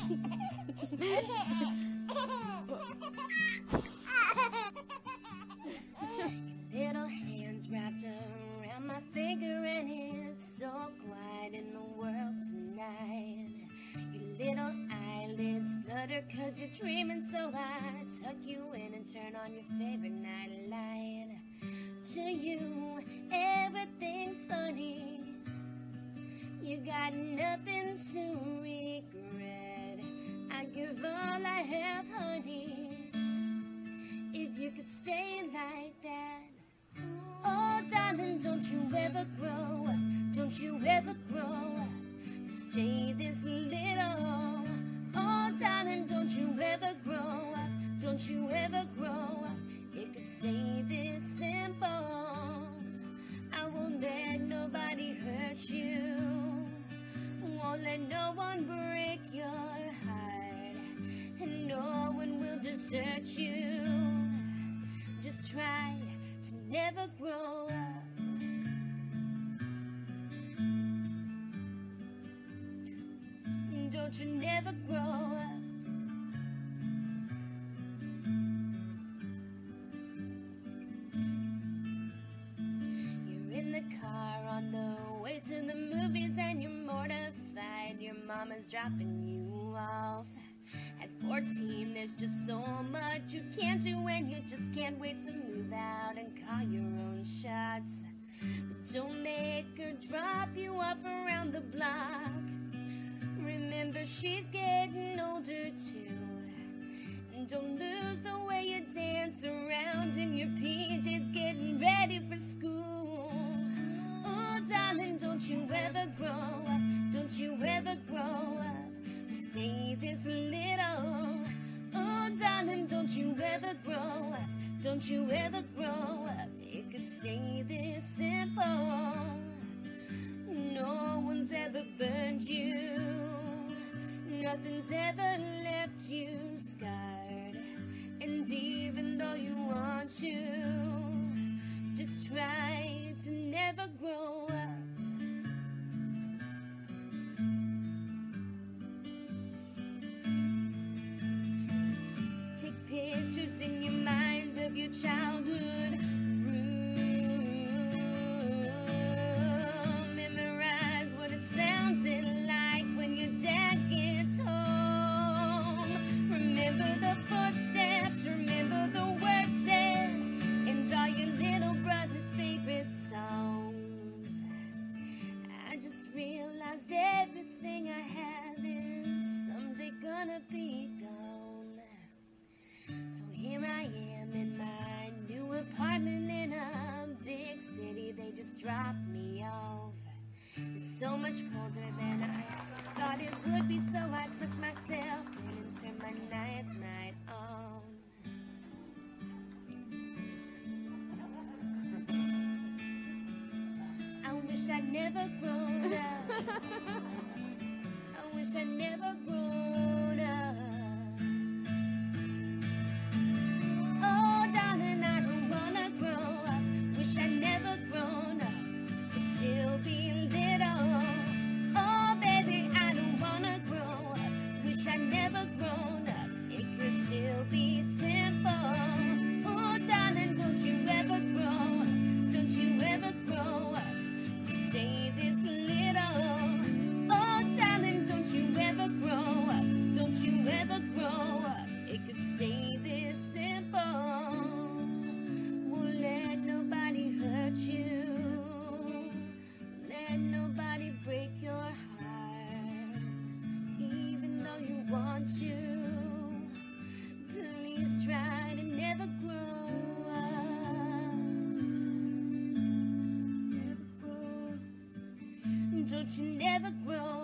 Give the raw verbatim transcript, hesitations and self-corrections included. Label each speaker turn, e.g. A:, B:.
A: Little hands wrapped around my finger, and it's so quiet in the world tonight. Your little eyelids flutter cause you're dreaming, so I tuck you in and turn on your favorite night light. To you, everything's funny. You got nothing to regret. I give all I have, honey, if you could stay like that. Oh, darling, don't you ever grow, don't you ever grow, stay this little. Oh, darling, don't you ever grow, don't you ever grow, it could stay this simple. I won't let nobody hurt you, won't let no one break your heart, and no one will desert you. Just try to never grow up. Don't you never grow up. You're in the car on the way to the movies, and you're mortified your mama's dropping you off. At fourteen, there's just so much you can't do, and you just can't wait to move out and call your own shots. But don't make her drop you off around the block. Remember, she's getting older too. And don't lose the way you dance around in your P Js, getting ready for school. Oh, darling, don't you ever grow up, don't you ever grow up, stay this little. Oh, darling, don't you ever grow up, don't you ever grow up, it could stay this simple. No one's ever burned you, nothing's ever left you scarred. And even though you want to, just try to never grow up. Take pictures in your mind of your childhood room. Memorize what it sounded like when your dad gets home. Remember the footsteps, remember the words said, and all your little brother's favorite songs. I just realized everything I have is someday gonna be gone. So here I am in my new apartment in a big city. They just dropped me off. It's so much colder than I thought it would be, so I took myself in and turned my night light on. I wish I'd never grown up. I wish I'd never grown up. Oh, darling, I don't wanna grow up. Wish I'd never grown up, could still be little. Oh, baby, I don't wanna grow up. Wish I'd never grown up, it could still be simple. Oh, darling, don't you ever grow up, don't you ever grow up, just stay this little. Oh, darling, don't you ever grow up, don't you ever grow up, it could stay this simple. Won't let nobody hurt you, let nobody break your heart, even though you want to. Please try to never grow up. Never grow. Don't you never grow